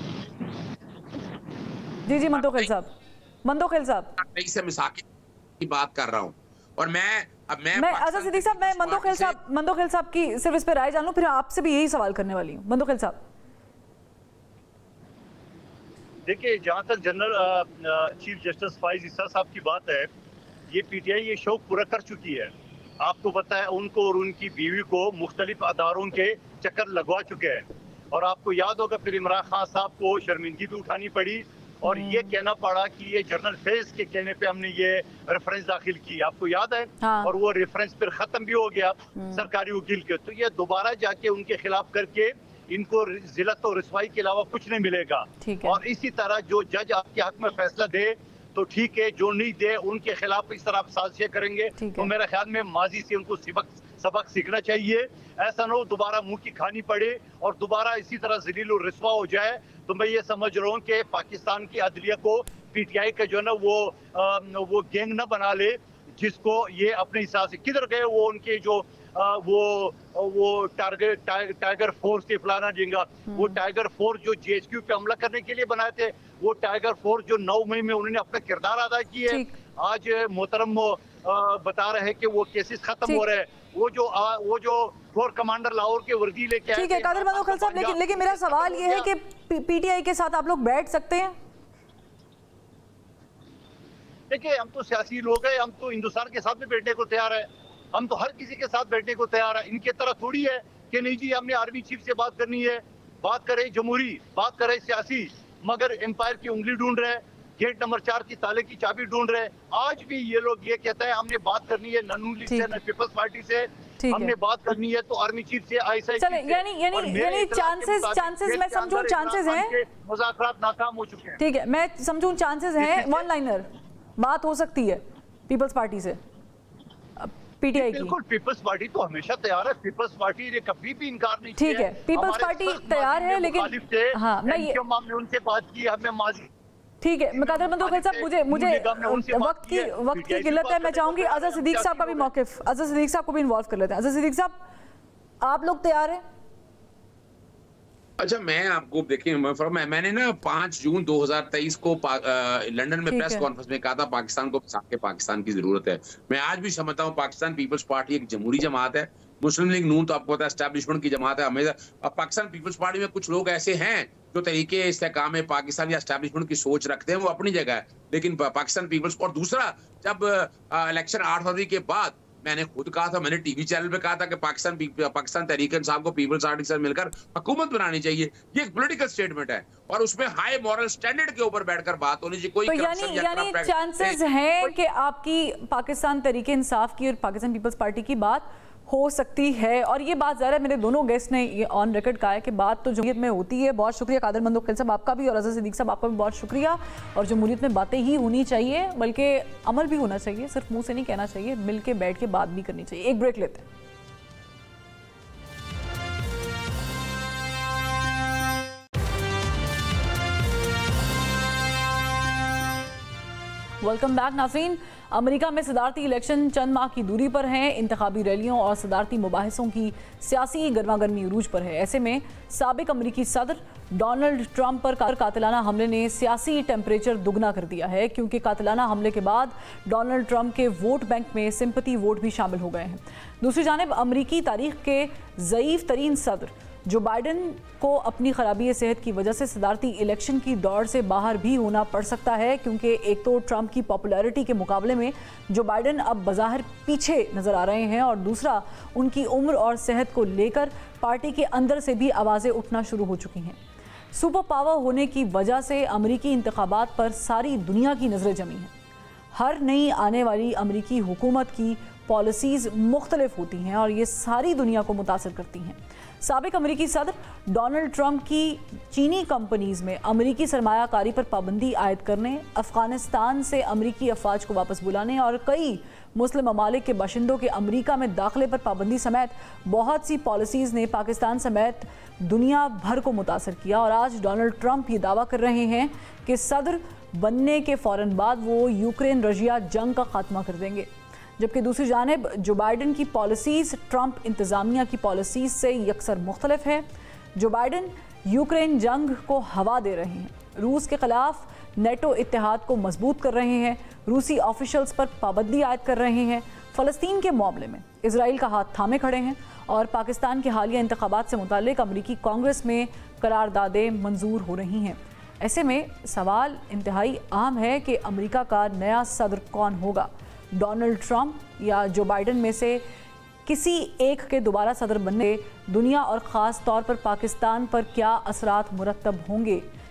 जी मंदोखेल साहब से मिसाकी की बात कर रहा हूं, और मैं अजहर सिद्दीक साहब, मैं मंदोखेल साहब की सिर्फ इस पे राय जान लूं, फिर आपसे भी यही सवाल करने वाली हूं। मंदोखेल साहब, देखिए, जहाँ तक general chief justice Faez Isa साहब की बात है, ये पीटीआई ये शौक पूरा कर चुकी है। आपको पता है, उनको और उनकी बीवी को मुख्तलिफ अदारों के चक्कर लगवा चुके हैं। और आपको याद होगा, फिर इमरान खान साहब को शर्मिंदगी भी उठानी पड़ी और ये कहना पड़ा कि ये जनरल फेज के कहने पे हमने ये रेफरेंस दाखिल की, आपको याद है? हाँ। और वो रेफरेंस फिर खत्म भी हो गया सरकारी वकील के। तो ये दोबारा जाके उनके खिलाफ करके इनको जिल्लत और रिसवाई के अलावा कुछ नहीं मिलेगा। और इसी तरह जो जज आपके हक में फैसला दे तो ठीक है, जो नहीं दे उनके खिलाफ इस तरह साजिशें करेंगे तो मेरे ख्याल में माजी से उनको सबक सीखना चाहिए। ऐसा ना हो दोबारा मुंह की खानी पड़े और दोबारा इसी तरह जलील और रिसवा हो जाए। तो मैं ये समझ रहा हूँ कि पाकिस्तान की अदलिया को पीटीआई का जो है ना वो गैंग ना बना ले, जिसको ये अपने हिसाब से किधर गए वो उनके जो वो टाइगर फोर्स के फलाना जिंगा, वो टाइगर फोर्स जो जेएचक्यू पे हमला करने के लिए बनाए थे, वो टाइगर फोर्स जो 9 मई में उन्होंने अपना किरदार अदा किया है। आज मोहतरम बता रहे हैं कि वो केसेस खत्म हो रहे हैं। वो जो कोर कमांडर लाहौर के वर्दी लेके आए। ठीक है कादिर मनोखल साहब, लेकिन मेरा सवाल ये है कि पीटीआई के साथ आप लोग बैठ सकते हैं? देखिए, हम तो सियासी लोग हैं, हम तो हिंदुस्तान के साथ भी बैठने को तैयार है, हम तो हर किसी के साथ बैठने को तैयार है। इनके तरह थोड़ी है कि नहीं जी हमने आर्मी चीफ से बात करनी है, बात करे जमहूरी, बात करे सियासी, मगर एम्पायर की उंगली ढूंढ रहे हैं, गेट नंबर 4 की ताले की चाबी ढूंढ रहे हैं। आज भी ये लोग ये कहते हैं हमने बात करनी है नून लीग से, पीपल्स पार्टी से, हमने बात करनी है तो आर्मी चीफ से, आईएसआई चले, यानी चांसेस मैं समझूं चांसेस हैं, मुज़ाकरात नाकाम हो चुके हैं। ठीक है, मैं समझूं चांसेस हैं, वन लाइनर बात हो सकती है पीपल्स पार्टी से पीटीआई की। बिल्कुल, पीपल्स पार्टी तो हमेशा तैयार है, पीपल्स पार्टी ने कभी भी इनकार नहीं किया। ठीक है, पीपल्स पार्टी तैयार है, लेकिन हाँ मैं ये हमने उनसे बात की, हमें माजी। ठीक है, कादिर मनोखल साहब, मुझे वक्त की किल्लत है, मैं चाहूंगी अजहर सिद्दीक साहब का भी मौकिफ, अजहर सिद्दीक साहब को भी इन्वॉल्व कर लेते हैं। अजहर सिद्दीक साहब, आप लोग तैयार हैं? अच्छा, मैं आपको देखिए, मैंने ना 5 जून 2023 को लंदन में प्रेस कॉन्फ्रेंस में कहा था पाकिस्तान को पाकिस्तान की जरूरत है। मैं आज भी समझता हूँ पाकिस्तान पीपल्स पार्टी एक जमहूरी जमात है, मुस्लिम लीग नून तो आपको पता है एस्टैब्लिशमेंट की जमात है हमेशा। अब पाकिस्तान पीपल्स पार्टी में कुछ लोग ऐसे हैं जो तरीके इस्तेकाम में पाकिस्तान या एस्टैब्लिशमेंट की सोच रखते हैं, वो अपनी जगह है, लेकिन पाकिस्तान पीपल्स। और दूसरा, जब इलेक्शन 8 फरवरी के बाद मैंने खुद कहा था, मैंने टीवी चैनल पे कहा था कि पाकिस्तान तहरीक इंसाफ को पीपल्स पार्टी से मिलकर हुकूमत बनानी चाहिए। ये एक पॉलिटिकल स्टेटमेंट है और उसमें हाई मॉरल स्टैंडर्ड के ऊपर बैठकर बात होनी चाहिए। कोई तो यानी चांसेस हैं कि आपकी पाकिस्तान तहरीक इंसाफ की और पाकिस्तान पीपल्स पार्टी की बात हो सकती है। और ये बात ज़ाहिर है, मेरे दोनों गेस्ट ने ये ऑन रिकॉर्ड कहा है कि बात तो जमहूरियत में होती है। बहुत शुक्रिया कादिर मनोखल साहब आपका भी, और अजहर सिद्दीक साहब आपका भी बहुत शुक्रिया। और जमहूरियत में बातें ही होनी चाहिए, बल्कि अमल भी होना चाहिए, सिर्फ मुंह से नहीं कहना चाहिए, मिल के बैठ के बात भी करनी चाहिए। एक ब्रेक लेते हैं। वेलकम बैक नाज़रीन। अमेरिका में सदारती इलेक्शन चंद माह की दूरी पर हैं। इंतखाबी रैलियों और सदारती मुबाहिसों की सियासी गर्मागर्मी उरूज पर है। ऐसे में साबिक अमेरिकी सदर डोनाल्ड ट्रंप पर कातिलाना हमले ने सियासी टेम्परेचर दुगना कर दिया है, क्योंकि कातिलाना हमले के बाद डोनाल्ड ट्रंप के वोट बैंक में सिंपैथी वोट भी शामिल हो गए हैं। दूसरी जानिब अमेरिकी तारीख के ज़ईफ़ तरीन सदर जो बाइडन को अपनी खराबी सेहत की वजह से सदारती इलेक्शन की दौड़ से बाहर भी होना पड़ सकता है, क्योंकि एक तो ट्रंप की पॉपुलैरिटी के मुकाबले में जो बाइडन अब बाज़ाहिर पीछे नज़र आ रहे हैं, और दूसरा उनकी उम्र और सेहत को लेकर पार्टी के अंदर से भी आवाज़ें उठना शुरू हो चुकी हैं। सुपर पावर होने की वजह से अमेरिकी इंतखाबात पर सारी दुनिया की नज़रें जमी हैं। हर नई आने वाली अमेरिकी हुकूमत की पॉलिसीज़ मुख्तलिफ होती हैं और ये सारी दुनिया को मुतासर करती हैं। साबिक अमेरिकी सदर डोनाल्ड ट्रंप की चीनी कंपनीज़ में अमेरिकी सरमायाकारी पर पाबंदी आयद करने, अफ़गानिस्तान से अमेरिकी अफवाज को वापस बुलाने और कई मुस्लिम ममालिक के बाशिंदों के अमेरिका में दाखिले पर पाबंदी समेत बहुत सी पॉलिसीज़ ने पाकिस्तान समेत दुनिया भर को मुतासर किया। और आज डोनाल्ड ट्रंप ये दावा कर रहे हैं कि सदर बनने के फ़ौरन बाद वो यूक्रेन रशिया जंग का खात्मा कर देंगे, जबकि दूसरी जानिब जो बाइडन की पॉलिसीज़ ट्रंप इंतज़ामिया की पॉलिसीज़ से यकसर मुख्तलिफ है। जो बाइडन यूक्रेन जंग को हवा दे रहे हैं, रूस के ख़िलाफ़ नेटो इत्तेहाद को मजबूत कर रहे हैं, रूसी ऑफिशल्स पर पाबंदी आयद कर रहे हैं, फ़लस्तीन के मामले में इसराइल का हाथ थामे खड़े हैं और पाकिस्तान के हालिया इंतखाबात से मुताल्लिक अमरीकी कांग्रेस में करारदादें मंजूर हो रही हैं। ऐसे में सवाल इंतहाई आम है कि अमेरिका का नया सदर कौन होगा, डोनाल्ड ट्रंप या जो बाइडन में से किसी एक के दोबारा सदर बनने दुनिया और ख़ास तौर पर पाकिस्तान पर क्या असरात मुरतब होंगे,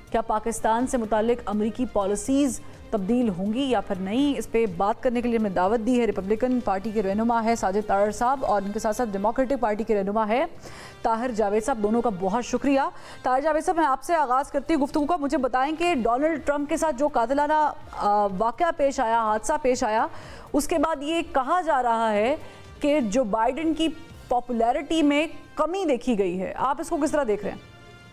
क्या पाकिस्तान से मुतालिक अमरीकी पॉलिसीज़ तब्दील होंगी या फिर नहीं? इस पे बात करने के लिए हमने दावत दी है। रिपब्लिकन पार्टी के रहनुमा है साजिद तारड़ साहब और इनके साथ साथ डेमोक्रेटिक पार्टी के रहनुमा है ताहिर जावेद साहब। दोनों का बहुत शुक्रिया। ताहिर जावेद साहब, मैं आपसे आगाज़ करती हूँ गुफ्तगू का। मुझे बताएं कि डोनाल्ड ट्रंप के साथ जो कातिलाना वाक़या पेश आया, हादसा पेश आया, उसके बाद ये कहा जा रहा है कि जो बाइडेन की पॉपुलैरिटी में कमी देखी गई है। आप इसको किस तरह देख रहे हैं?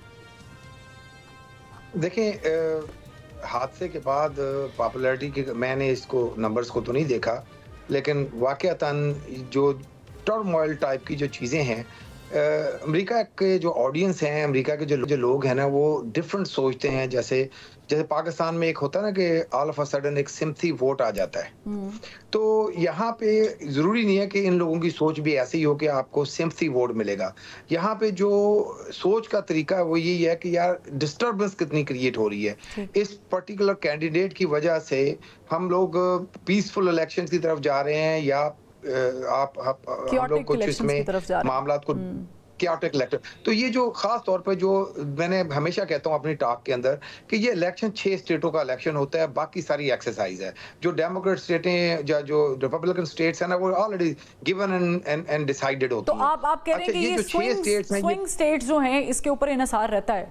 देखें, हादसे के बाद पॉपुलैरिटी की मैंने इसको नंबर्स को तो नहीं देखा, लेकिन वाकयातन जो टर्मोइल टाइप की जो चीज़ें हैं, अमेरिका के जो ऑडियंस हैं, अमेरिका के जो लोग हैं ना, वो डिफरेंट सोचते हैं। जैसे पाकिस्तान में एक होता है ना कि ऑल ऑफ अ सडन एक सिम्पथी वोट आ जाता है, तो यहाँ पे ज़रूरी नहीं है कि इन लोगों की सोच भी ऐसी हो कि आपको सिम्पथी वोट मिलेगा। यहाँ पे जो सोच का तरीका है वो यही है कि यार डिस्टर्बेंस कितनी क्रिएट हो रही है। इस पर्टिकुलर कैंडिडेट की वजह से हम लोग पीसफुल इलेक्शन की तरफ जा रहे हैं या हम लोग कुछ इसमें मामला को chaotic इलेक्शन। तो ये जो खास तौर पे जो मैंने हमेशा कहता हूँ अपनी टॉक के अंदर कि ये इलेक्शन 6 स्टेटों का इलेक्शन होता है, बाकी सारी एक्सरसाइज है। जो डेमोक्रेट स्टेटें या जो रिपब्लिकन स्टेट्स है ना, वो ऑलरेडी गिवन एंड डिसाइडेड होती है। तो आप कह रहे हैं कि ये स्विंग स्टेट्स जो हैं इसके ऊपर इन्हिसार रहता है?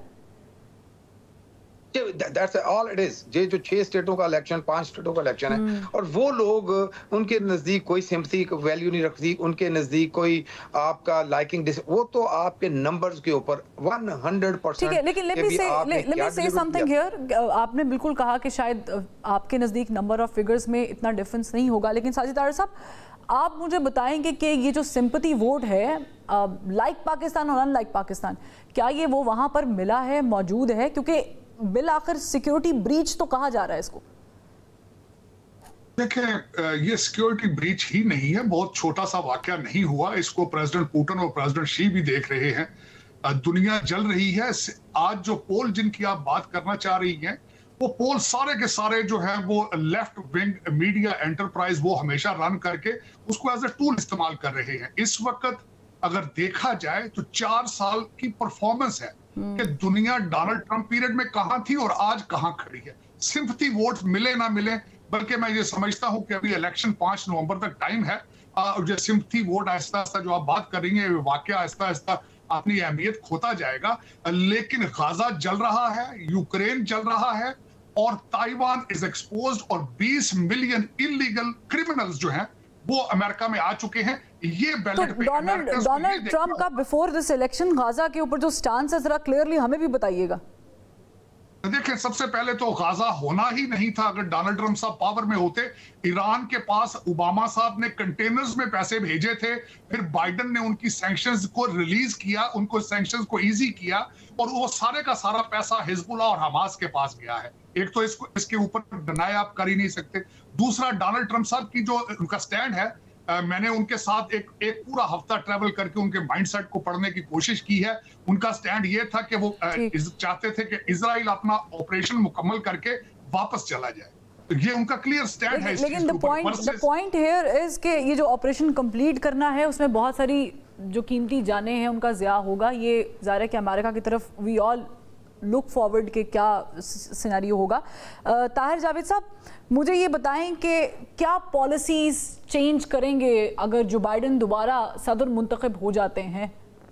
That's all it is। ये जो 6 स्टेटों का इलेक्शन, 5 स्टेटों का इलेक्शन है, और वो लोग उनके नजदीक कोई सिम्पथी वैल्यू नहीं रखती, उनके नजदीक कोई आपका लाइकिंग, वो तो आपके नंबर्स के ऊपर 100%। ठीक है, लेकिन लेट मी से समथिंग हियर। आपने बिल्कुल कहा कि शायद आपके नजदीक नंबर ऑफ फिगर्स में इतना डिफरेंस नहीं होगा, लेकिन साजिद तारड़ साहब, आप मुझे बताएंगे कि ये जो सिंपैथी वोट है, लाइक पाकिस्तान और अनलाइक पाकिस्तान, क्या ये वो वहां पर मिला है, मौजूद है? क्योंकि बिल आखिर सिक्योरिटी ब्रीच तो कहा जा रहा है इसको। देखें, ये सिक्योरिटी ब्रीच ही नहीं है, बहुत छोटा सा वाकया नहीं हुआ। इसको प्रेसिडेंट पुतिन और प्रेसिडेंट शी भी देख रहे हैं। दुनिया जल रही है। आज जो पोल जिनकी आप बात करना चाह रही हैं, वो पोल सारे के सारे जो है वो लेफ्ट विंग मीडिया एंटरप्राइज वो हमेशा रन करके उसको एज ए टूल इस्तेमाल कर रहे हैं। इस वक्त अगर देखा जाए तो 4 साल की परफॉर्मेंस है कि दुनिया डोनाल्ड ट्रंप पीरियड में कहां थी और आज कहां खड़ी है। सिंपैथी वोट मिले ना मिले, बल्कि मैं ये समझता हूं कि अभी इलेक्शन 5 नवंबर तक टाइम है। जो सिंपैथी वोट आहिस्ता आहिस्ता जो आप बात कर रही हैं, वाकया आहिस्ता आहिस्ता अपनी अहमियत खोता जाएगा। लेकिन गाजा जल रहा है, यूक्रेन जल रहा है और ताइवान इज एक्सपोज्ड, और 20 मिलियन इलीगल क्रिमिनल्स जो हैं वो अमेरिका में आ चुके हैं। ये बैलेट पे डोनाल्ड ट्रंप का बिफोर दिस इलेक्शन गाजा के ऊपर जो स्टांस है, जरा क्लियरली हमें भी बताइएगा। देखिए, सबसे पहले तो गाजा होना ही नहीं था अगर डोनाल्ड ट्रंप साहब पावर में होते। ईरान के पास ओबामा साहब ने कंटेनर्स में पैसे भेजे थे, फिर बाइडेन ने उनकी सैंक्शंस को रिलीज किया, उनको सैंक्शंस को इजी किया, और वो सारे का सारा पैसा हिजबुल्लाह और हमास के पास गया है। एक तो इसके ऊपर डिनाई आप कर ही नहीं सकते। दूसरा, डोनाल्ड ट्रंप साहब की जो उनका स्टैंड है, मैंने उनके साथ एक पूरा हफ्ता ट्रैवल करके उनके माइंडसेट को पढ़ने की कोशिश की है। उनका स्टैंड ये था कि वो चाहते थे कि इजराइल अपना ऑपरेशन मुकम्मल करके वापस चला जाए। तो ये उनका क्लियर स्टैंड है। लेकिन द पॉइंट हियर इज कि ये जो ऑपरेशन कंप्लीट करना है उसमें बहुत सारी जो कीमती जानें हैं उनका ज़िया होगा। ये ज़ाहिर है कि अमेरिका की तरफ वी ऑल लुक फॉरवर्ड के क्या सिनेरियो होगा। ताहिर जावेद साहब, मुझे ये बताएं कि क्या पॉलिसीज चेंज करेंगे अगर जो बाइडेन दोबारा सदर मुंतखब हो जाते हैं?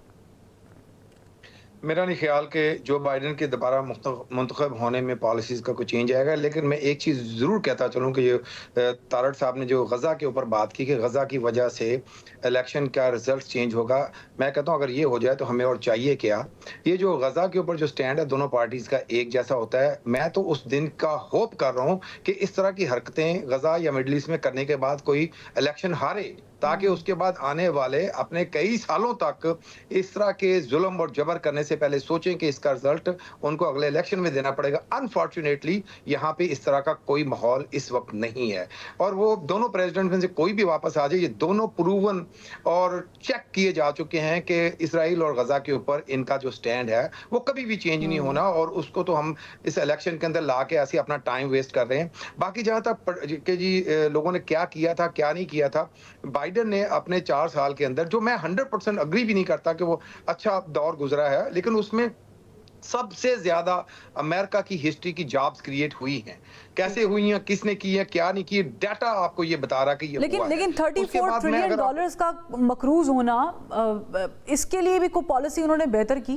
मेरा नहीं ख्याल कि जो बाइडेन के दोबारा मुंतखब होने में पॉलिसीज़ का कोई चेंज आएगा। लेकिन मैं एक चीज़ ज़रूर कहता चलूँ कि ये तारड़ साहब ने जो गज़ा के ऊपर बात की कि गज़ा की वजह से इलेक्शन का रिजल्ट चेंज होगा, मैं कहता हूँ अगर ये हो जाए तो हमें और चाहिए क्या। ये जो गज़ा के ऊपर जो स्टैंड है दोनों पार्टीज़ का एक जैसा होता है। मैं तो उस दिन का होप कर रहा हूँ कि इस तरह की हरकतें गज़ा या मिडल ईस्ट में करने के बाद कोई इलेक्शन हारे, ताकि उसके बाद आने वाले अपने कई सालों तक इस तरह के जुल्म और जबर करने से पहले सोचें कि इसका रिजल्ट उनको अगले इलेक्शन में देना पड़ेगा। अनफॉर्चुनेटली यहाँ पे इस तरह का कोई माहौल इस वक्त नहीं है, और वो दोनों प्रेसिडेंट में से कोई भी वापस आ जाए, ये दोनों प्रूवन और चेक किए जा चुके हैं कि इसराइल और गजा के ऊपर इनका जो स्टैंड है वो कभी भी चेंज नहीं होना, और उसको तो हम इस इलेक्शन के अंदर ला के ऐसे अपना टाइम वेस्ट कर रहे हैं। बाकी जहाँ तक कि जी लोगों ने क्या किया था क्या नहीं किया था, बाइडेन ने अपने 4 साल के अंदर, जो मैं 100% अग्री भी नहीं करता कि वो अच्छा दौर गुजरा है, लेकिन उसमें सबसे ज्यादा अमेरिका की हिस्ट्री की जॉब्स क्रिएट हुई हैं। कैसे हुई हैं, किसने की है, क्या नहीं की, डाटा आपको ये बता रहा कि ये लेकिन हुआ लेकिन है। 34 ट्रिलियन डॉलर्स का मकरूज होना, इसके लिए भी कोई पॉलिसी उन्होंने बेहतर की?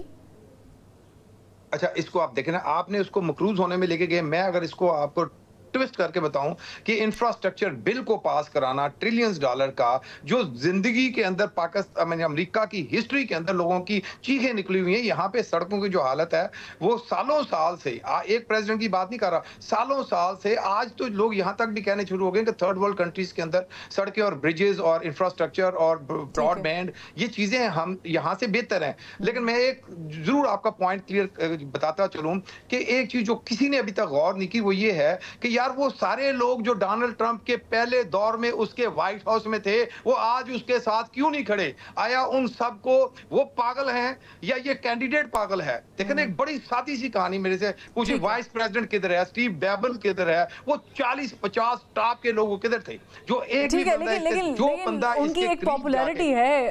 अच्छा, इसको आप देखें ना, आपने उसको मकरूज होने में लेके गए। मैं अगर इसको आपको ट्विस्ट करके बताऊं कि इंफ्रास्ट्रक्चर बिल को पास कराना ट्रिलियंस डॉलर का, जो जिंदगी के अंदर पाकिस्तान अमेरिका की हिस्ट्री के अंदर लोगों की चीखें निकली हुई हैं। यहाँ पे सड़कों की जो हालत है वो सालों साल से, एक प्रेसिडेंट की बात नहीं कर रहा, सालों साल से आज तो लोग यहाँ तक भी कहने शुरू हो गए कि थर्ड वर्ल्ड कंट्रीज के अंदर सड़कें और ब्रिजेस और इंफ्रास्ट्रक्चर और ब्रॉडबैंड ये चीजें हम यहाँ से बेहतर हैं। लेकिन मैं एक जरूर आपका पॉइंट क्लियर बताता चलूं कि एक चीज जो किसी ने अभी तक गौर नहीं की वो ये है कि यार वो सारे लोग जो डोनाल्ड ट्रंप के पहले दौर में उसके व्हाइट हाउस में थे वो आज उसके साथ क्यों नहीं खड़े? आया उन सबको वो पागल हैं या ये कैंडिडेट पागल है? देखने एक बड़ी सादी सी कहानी मेरे से पूछी, वाइस प्रेसिडेंट किधर है, स्टीव बैबल किधर है, वो 40-50 टॉप के लोग किधर थे? जो एक ठीक है, लेकिन उनकी एक पॉपुलैरिटी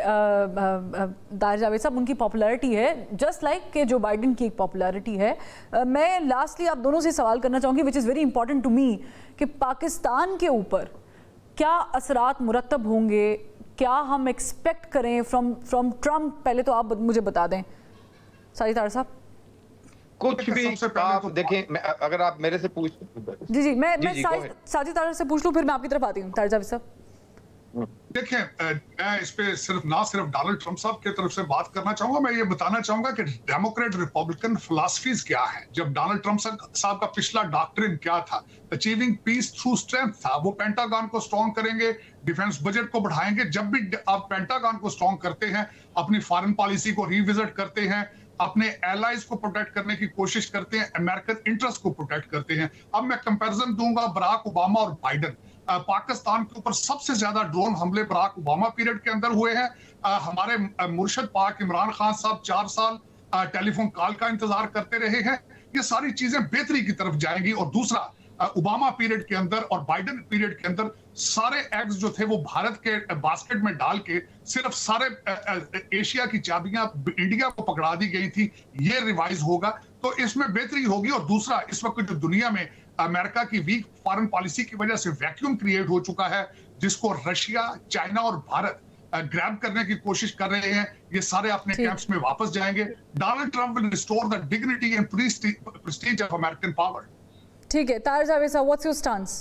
है दार जावेद साहब, उनकी पॉपुलैरिटी है जस्ट लाइक के जो बाइडेन की एक पॉपुलैरिटी है। मैं लास्टली आप दोनों से सवाल करना चाहूंगी which is very important to me, कि पाकिस्तान के ऊपर क्या असरात मुरतब होंगे, क्या हम एक्सपेक्ट करें फ्रॉम ट्रम्प? पहले तो आप मुझे बता दें साजिद तारड़ साहब। कुछ भी आप देखें, अगर आप मेरे से पूछ जी मैं साजिद तारड़ से पूछ लूं, फिर मैं आपकी तरफ आती हूँ तारड़ जावेद साहब। देखिए, मैं इस पे ना सिर्फ डोनाल्ड ट्रंप साहब की तरफ से बात करना चाहूंगा, मैं ये बताना चाहूंगा कि डेमोक्रेट रिपब्लिकन फिलॉसफीज क्या है। जब डोनाल्ड ट्रंप साहब का पिछला डॉक्ट्रिन क्या था, अचीविंग पीस थ्रू स्ट्रेंथ था। वो पेंटागन को स्ट्रॉन्ग करेंगे, डिफेंस बजट को बढ़ाएंगे। जब भी आप पेंटागन को स्ट्रॉन्ग करते हैं, अपनी फॉरेन पॉलिसी को रिविजिट करते हैं, अपने एलाइज को प्रोटेक्ट करने की कोशिश करते हैं, अमेरिकन इंटरेस्ट को प्रोटेक्ट करते हैं। अब मैं कंपैरिजन दूंगा बराक ओबामा और बाइडेन। पाकिस्तान के ऊपर सबसे ज्यादा ड्रोन हमले बराक ओबामा पीरियड के अंदर हुए हैं। हमारे मुर्शद पाक इमरान खान साहब 4 साल टेलीफोन कॉल का इंतजार करते रहे हैं। ये सारी चीजें बेहतरी की तरफ जाएंगी। और दूसरा, ओबामा पीरियड के अंदर और बाइडेन पीरियड के अंदर सारे एग्स जो थे वो भारत के बास्केट में डाल के सिर्फ सारे एशिया की चाबियां इंडिया को पकड़ा दी गई थी। ये रिवाइज होगा तो इसमें बेहतरी होगी। और दूसरा, इस वक्त जो दुनिया में अमेरिका की वीक फॉरेन पॉलिसी की वजह से वैक्यूम क्रिएट हो चुका है, जिसको रशिया, चाइना और भारत ग्रैब करने की कोशिश कर रहे हैं, ये सारे अपने कैंप्स में वापस जाएंगे। Donald Trump will restore the dignity and prestige of American power. ठीक है, तारड़ जावेद साहब, व्हाट्स योर स्टांस?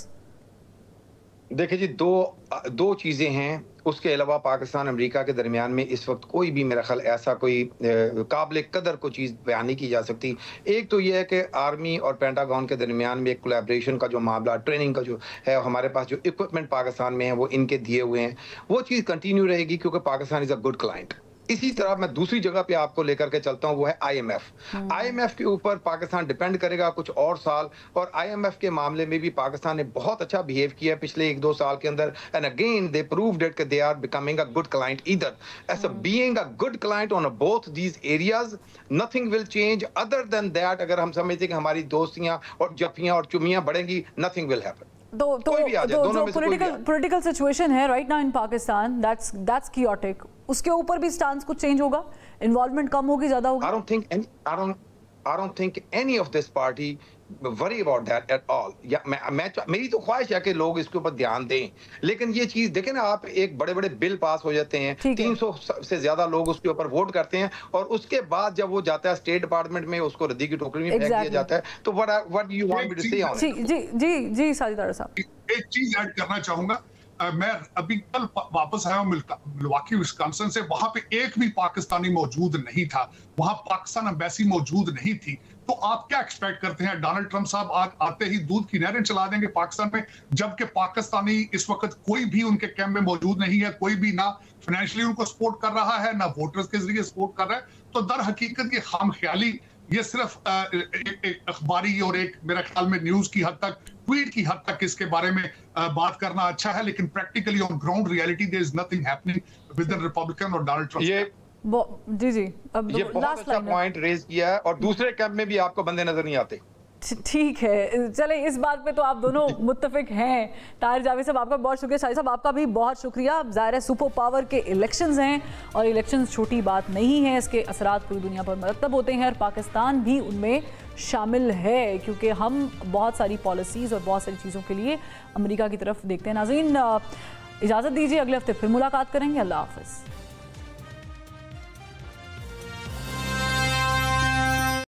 देखिए जी, दो चीजें हैं। उसके अलावा पाकिस्तान अमेरिका के दरमियान में इस वक्त कोई भी मेरा ख्याल ऐसा कोई काबिल कदर को चीज़ बयान नहीं की जा सकती। एक तो ये है कि आर्मी और पेंटागन के दरमियान में एक कोलैबोरेशन का जो मामला, ट्रेनिंग का जो है, हमारे पास जो इक्विपमेंट पाकिस्तान में है वो इनके दिए हुए हैं, वो चीज़ कंटिन्यू रहेगी क्योंकि Pakistan is a good client. इसी तरह मैं दूसरी जगह पे आपको लेकर के चलता हूं, वो है IMF। IMF के ऊपर पाकिस्तान डिपेंड करेगा कुछ और साल, और IMF के मामले में भी पाकिस्तान ने बहुत अच्छा बिहेव किया है पिछले 1-2 साल के अंदर। And again they proved it कि they are becoming a good client either as a being a good client on both these areas. Nothing will change other than that. अगर हम समझते कि हमारी दोस्तियां और जफियां और चुमियां बढ़ेंगी, नथिंग विल हैपन। तो पॉलिटिकल सिचुएशन है right now in Pakistan, that's chaotic. उसके ऊपर भी स्टांस कुछ चेंज होगा? इन्वॉल्वमेंट कम होगी, ज्यादा होगी? I don't think any of this party worry about that at all. या मेरी तो ख्वाहिश है कि लोग इसके ऊपर ध्यान दें, लेकिन ये चीज देखें ना आप, एक बड़े बड़े बिल पास हो जाते हैं, 300 से ज्यादा लोग उसके ऊपर वोट करते हैं, और उसके बाद जब वो जाता है स्टेट डिपार्टमेंट में, उसको रद्दी की टोकरी में फेंक दिया जाता है। तो what do you want me to say on it? जी साजिद तारड़ साहब, एक चीज ऐड करना चाहूंगा। मैं अभी कल वापस आया हूं मिल्वाकी विस्कॉन्सिन से। वहां पे एक भी पाकिस्तानी मौजूद नहीं था, वहां पाकिस्तान एम्बेसी मौजूद नहीं थी। तो आप क्या एक्सपेक्ट करते हैं? डोनाल्ड ट्रंप साहब आते ही दूध की नहरें चला देंगे पाकिस्तान में, जबकि पाकिस्तानी इस वक्त कोई भी उनके कैंप में मौजूद नहीं है, कोई भी ना फाइनेंशियली उनको सपोर्ट कर रहा है, ना वोटर्स के जरिए सपोर्ट कर रहा है। तो दर हकीकत ये खामख्याली, ये सिर्फ एक अखबारी और एक मेरा ख्याल में न्यूज की हद तक, ट्वीट की हद तक इसके बारे में बात करना अच्छा है, लेकिन practically on ground reality there is nothing happening with the Republican और डोनाल्ड ट्रंप। जी अब ये बहुत अच्छा पॉइंट रेज किया है, और दूसरे कैंप में भी आपको बंदे नजर नहीं आते। ठीक है, चले इस बात पे तो आप दोनों मुत्तफिक हैं। ताहिर जावेद साहब आपका बहुत शुक्रिया, शाहिद साहब आपका भी बहुत शुक्रिया। ज़ाहिर है सुपर पावर के इलेक्शंस हैं और इलेक्शंस छोटी बात नहीं है, इसके असरात पूरी दुनिया पर मरतब होते हैं और पाकिस्तान भी उनमें शामिल है, क्योंकि हम बहुत सारी पॉलिसीज़ और बहुत सारी चीज़ों के लिए अमेरिका की तरफ देखते हैं। नाज़रीन इजाज़त दीजिए, अगले हफ्ते फिर मुलाकात करेंगे। अल्लाह हाफ़िज़।